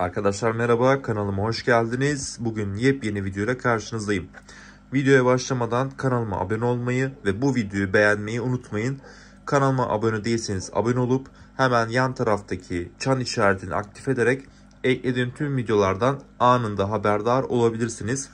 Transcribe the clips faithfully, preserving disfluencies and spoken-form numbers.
Arkadaşlar merhaba, kanalıma hoş geldiniz. Bugün yepyeni videoyla karşınızdayım. Videoya başlamadan kanalıma abone olmayı ve bu videoyu beğenmeyi unutmayın. Kanalıma abone değilseniz abone olup hemen yan taraftaki çan işaretini aktif ederek eklediğim tüm videolardan anında haberdar olabilirsiniz.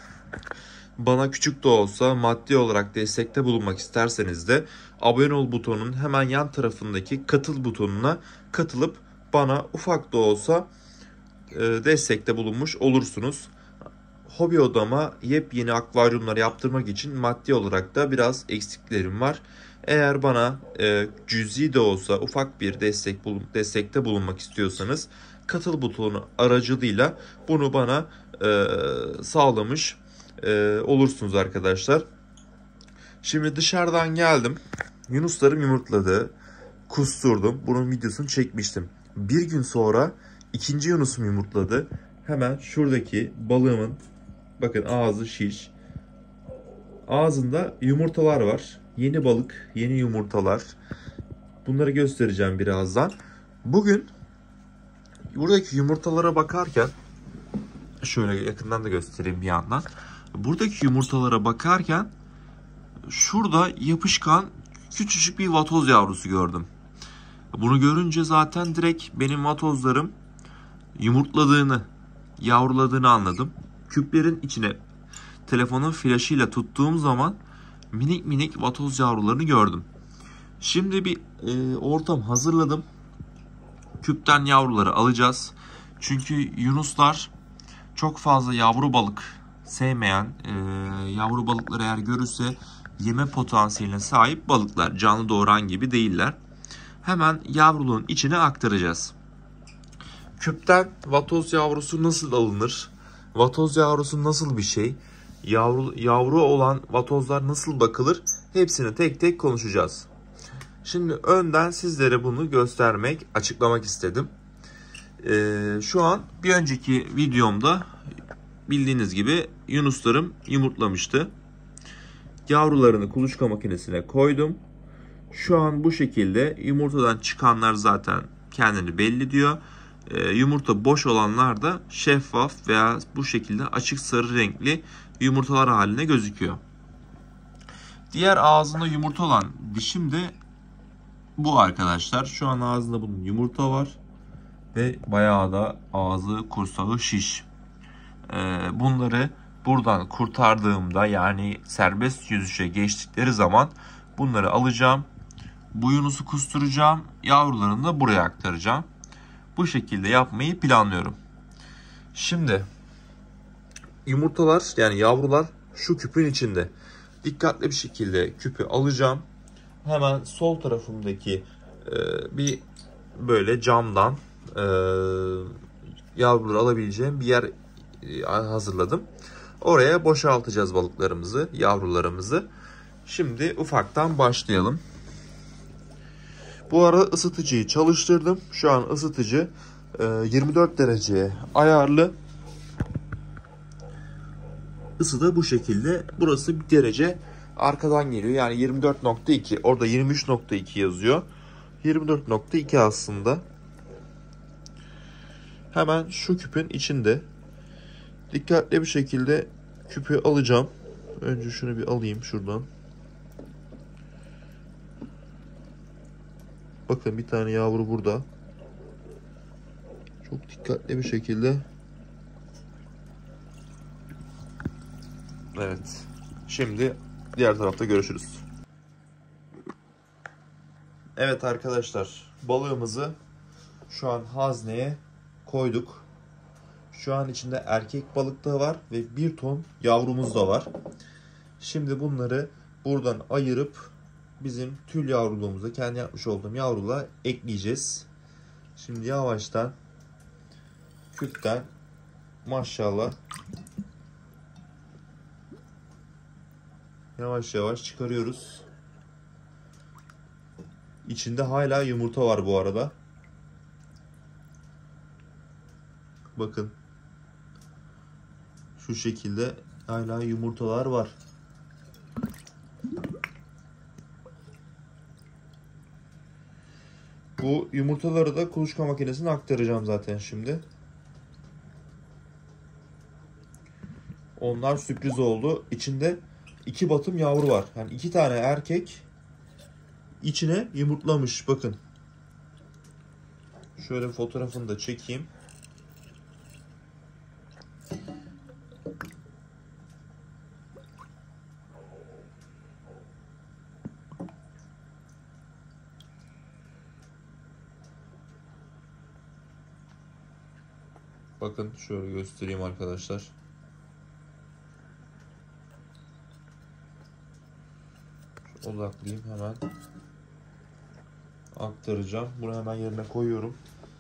Bana küçük de olsa maddi olarak destekte bulunmak isterseniz de abone ol butonunun hemen yan tarafındaki katıl butonuna katılıp bana ufak da olsa destekte bulunmuş olursunuz. Hobi odama yepyeni akvaryumlar yaptırmak için maddi olarak da biraz eksiklerim var. Eğer bana e, cüzi de olsa ufak bir destek bulun, destekte bulunmak istiyorsanız katıl butonu aracılığıyla bunu bana e, sağlamış e, olursunuz arkadaşlar. Şimdi dışarıdan geldim. Yunuslarım yumurtladı. Kusturdum. Bunun videosunu çekmiştim. Bir gün sonra ikinci yunusum yumurtladı. Hemen şuradaki balığımın bakın ağzı şiş. Ağzında yumurtalar var. Yeni balık, yeni yumurtalar. Bunları göstereceğim birazdan. Bugün buradaki yumurtalara bakarken şöyle yakından da göstereyim bir yandan. Buradaki yumurtalara bakarken şurada yapışkan küçücük bir vatoz yavrusu gördüm. Bunu görünce zaten direkt benim vatozlarım yumurtladığını, yavruladığını anladım. Küplerin içine telefonun flaşıyla tuttuğum zaman minik minik vatoz yavrularını gördüm. Şimdi bir e, ortam hazırladım. Küpten yavruları alacağız. Çünkü yunuslar çok fazla yavru balık sevmeyen, e, yavru balıkları eğer görürse yeme potansiyeline sahip balıklar. Canlı doğuran gibi değiller. Hemen yavruluğun içine aktaracağız. Küpten vatoz yavrusu nasıl alınır? Vatoz yavrusu nasıl bir şey? Yavru, yavru olan vatozlar nasıl bakılır? Hepsini tek tek konuşacağız. Şimdi önden sizlere bunu göstermek, açıklamak istedim. Ee, şu an bir önceki videomda bildiğiniz gibi yunuslarım yumurtlamıştı. Yavrularını kuluçka makinesine koydum. Şu an bu şekilde yumurtadan çıkanlar zaten kendini belli diyor. E, yumurta boş olanlar da şeffaf veya bu şekilde açık sarı renkli yumurtalar haline gözüküyor. Diğer ağzında yumurta olan dişim de bu arkadaşlar. Şu an ağzında bunun yumurta var. Ve bayağı da ağzı kursağı şiş. E, bunları buradan kurtardığımda yani serbest yüzüşe geçtikleri zaman bunları alacağım. Bu yunusu kusturacağım. Yavrularını da buraya aktaracağım. Bu şekilde yapmayı planlıyorum. Şimdi yumurtalar yani yavrular şu küpün içinde. Dikkatli bir şekilde küpü alacağım. Hemen sol tarafımdaki e, bir böyle camdan e, yavruları alabileceğim bir yer e, hazırladım. Oraya boşaltacağız balıklarımızı, yavrularımızı. Şimdi ufaktan başlayalım. Bu arada ısıtıcıyı çalıştırdım. Şu an ısıtıcı yirmi dört dereceye ayarlı. Isı da bu şekilde. Burası bir derece arkadan geliyor. Yani yirmi dört nokta iki. Orada yirmi üç nokta iki yazıyor. yirmi dört nokta iki aslında. Hemen şu küpün içinde. Dikkatli bir şekilde küpü alacağım. Önce şunu bir alayım şuradan. Bakın bir tane yavru burada. Çok dikkatli bir şekilde. Evet. Şimdi diğer tarafta görüşürüz. Evet arkadaşlar. Balığımızı şu an hazneye koyduk. Şu an içinde erkek balık da var ve bir ton yavrumuz da var. Şimdi bunları buradan ayırıp bizim tül yavruluğumuza, kendi yapmış olduğum yavruluğa ekleyeceğiz. Şimdi yavaştan küpten maşallah yavaş yavaş çıkarıyoruz. İçinde hala yumurta var bu arada. Bakın. Şu şekilde hala yumurtalar var. Bu yumurtaları da kuluçka makinesine aktaracağım zaten şimdi. Onlar sürpriz oldu. İçinde iki batım yavru var. Yani iki tane erkek içine yumurtlamış. Bakın. Şöyle bir fotoğrafını da çekeyim. Bakın şöyle göstereyim arkadaşlar. Şu odaklayayım, hemen aktaracağım. Bunu hemen yerine koyuyorum.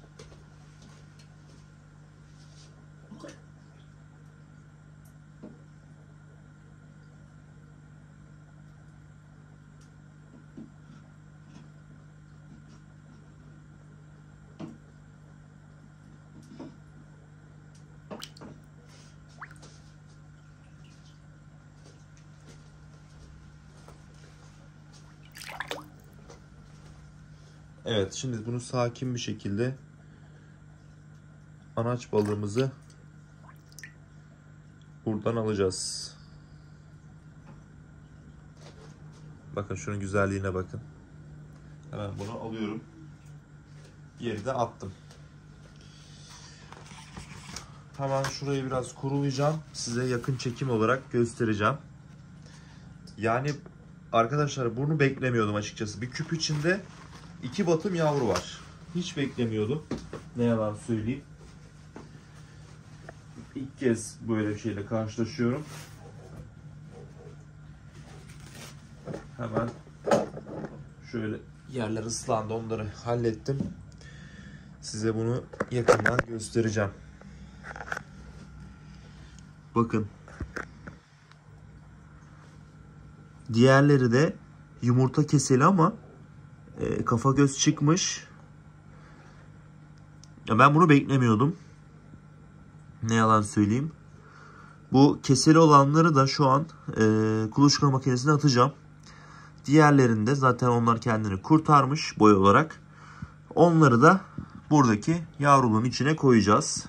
Evet, şimdi bunu sakin bir şekilde anaç balığımızı buradan alacağız. Bakın şunun güzelliğine bakın. Hemen bunu alıyorum. Yeri de attım. Hemen şurayı biraz kurulayacağım. Size yakın çekim olarak göstereceğim. Yani arkadaşlar bunu beklemiyordum açıkçası. Bir küp içinde iki batım yavru var. Hiç beklemiyordum. Ne yalan söyleyeyim. İlk kez böyle bir şeyle karşılaşıyorum. Hemen şöyle yerler ıslandı, onları hallettim. Size bunu yakından göstereceğim. Bakın. Diğerleri de yumurta keseli ama e, kafa göz çıkmış. Ya ben bunu beklemiyordum. Ne yalan söyleyeyim. Bu keseli olanları da şu an e, kuluçka makinesine atacağım. Diğerlerinde zaten onlar kendini kurtarmış boy olarak. Onları da buradaki yavruluğun içine koyacağız.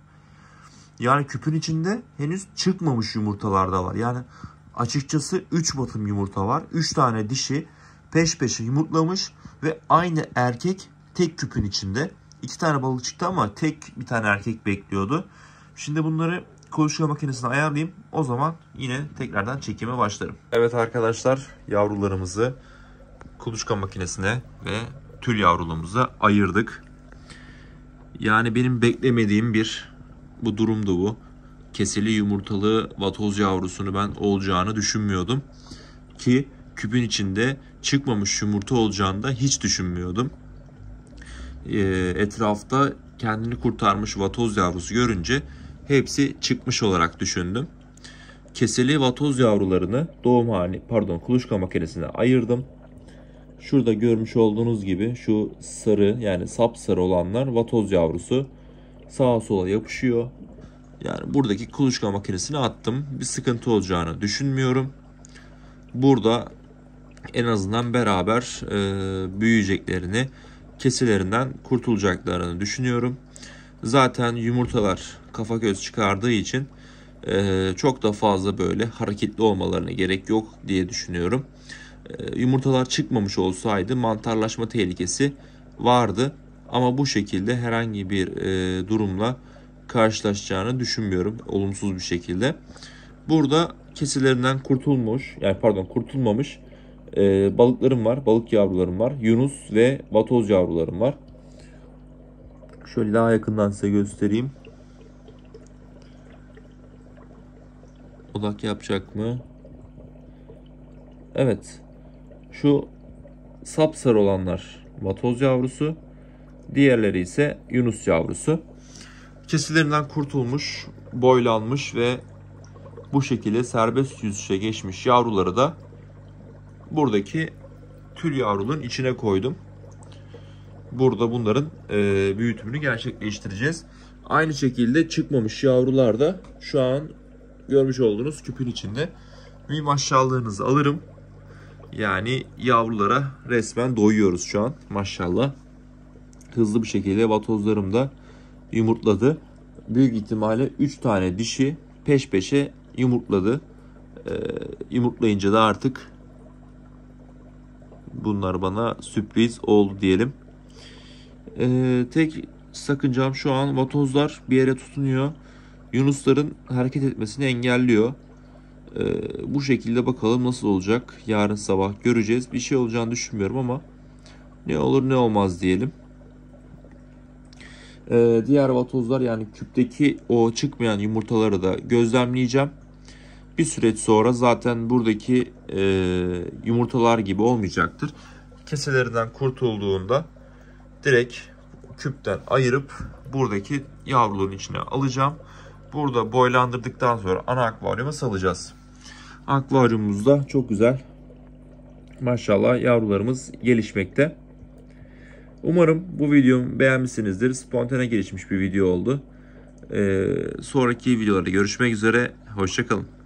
Yani küpün içinde henüz çıkmamış yumurtalar da var. Yani açıkçası üç batım yumurta var. üç tane dişi peş peşe yumurtlamış ve aynı erkek tek küpün içinde. iki tane balık çıktı ama tek bir tane erkek bekliyordu. Şimdi bunları kuluçka makinesine ayarlayayım. O zaman yine tekrardan çekime başlarım. Evet arkadaşlar, yavrularımızı kuluçka makinesine ve tül yavruluğumuza ayırdık. Yani benim beklemediğim bir bu durumdu bu. Keseli yumurtalı vatoz yavrusunu ben olacağını düşünmüyordum. Ki küpün içinde çıkmamış yumurta olacağını da hiç düşünmüyordum. Ee, etrafta kendini kurtarmış vatoz yavrusu görünce hepsi çıkmış olarak düşündüm. Keseli vatoz yavrularını doğum hali pardon kuluçka makinesine ayırdım. Şurada görmüş olduğunuz gibi şu sarı, yani sapsarı olanlar vatoz yavrusu, sağa sola yapışıyor. Yani buradaki kuluçka makinesine attım. Bir sıkıntı olacağını düşünmüyorum. Burada en azından beraber e, büyüyeceklerini, kesilerinden kurtulacaklarını düşünüyorum. Zaten yumurtalar kafa göz çıkardığı için e, çok da fazla böyle hareketli olmalarına gerek yok diye düşünüyorum. E, yumurtalar çıkmamış olsaydı mantarlaşma tehlikesi vardı. Ama bu şekilde herhangi bir e, durumla karşılaşacağını düşünmüyorum, olumsuz bir şekilde. Burada kesilerinden kurtulmuş, yani pardon kurtulmamış e, balıklarım var, balık yavrularım var. Yunus ve vatoz yavrularım var. Şöyle daha yakından size göstereyim. Odak yapacak mı? Evet. Şu sapsarı olanlar vatoz yavrusu. Diğerleri ise yunus yavrusu. Kesilerinden kurtulmuş, boylanmış ve bu şekilde serbest yüzüşe geçmiş yavruları da buradaki tül yavruluğun içine koydum. Burada bunların e, büyütümünü gerçekleştireceğiz. Aynı şekilde çıkmamış yavrular da şu an görmüş olduğunuz küpün içinde. Bir maşallahınızı alırım. Yani yavrulara resmen doyuyoruz şu an maşallah. Hızlı bir şekilde vatozlarım da yumurtladı. Büyük ihtimalle üç tane dişi peş peşe yumurtladı. Ee, yumurtlayınca da artık bunlar bana sürpriz oldu diyelim. Ee, tek sakıncam şu an vatozlar bir yere tutunuyor. Yunusların hareket etmesini engelliyor. Ee, bu şekilde bakalım nasıl olacak. Yarın sabah göreceğiz. Bir şey olacağını düşünmüyorum ama ne olur ne olmaz diyelim. Ee, diğer vatozlar, yani küpteki o çıkmayan yumurtaları da gözlemleyeceğim. Bir süreç sonra zaten buradaki e, yumurtalar gibi olmayacaktır. Keselerinden kurtulduğunda direkt küpten ayırıp buradaki yavruların içine alacağım. Burada boylandırdıktan sonra ana akvaryuma salacağız. Akvaryumumuzda çok güzel, maşallah, yavrularımız gelişmekte. Umarım bu videomu beğenmişsinizdir. Spontane gelişmiş bir video oldu. Ee, sonraki videolarda görüşmek üzere. Hoşça kalın.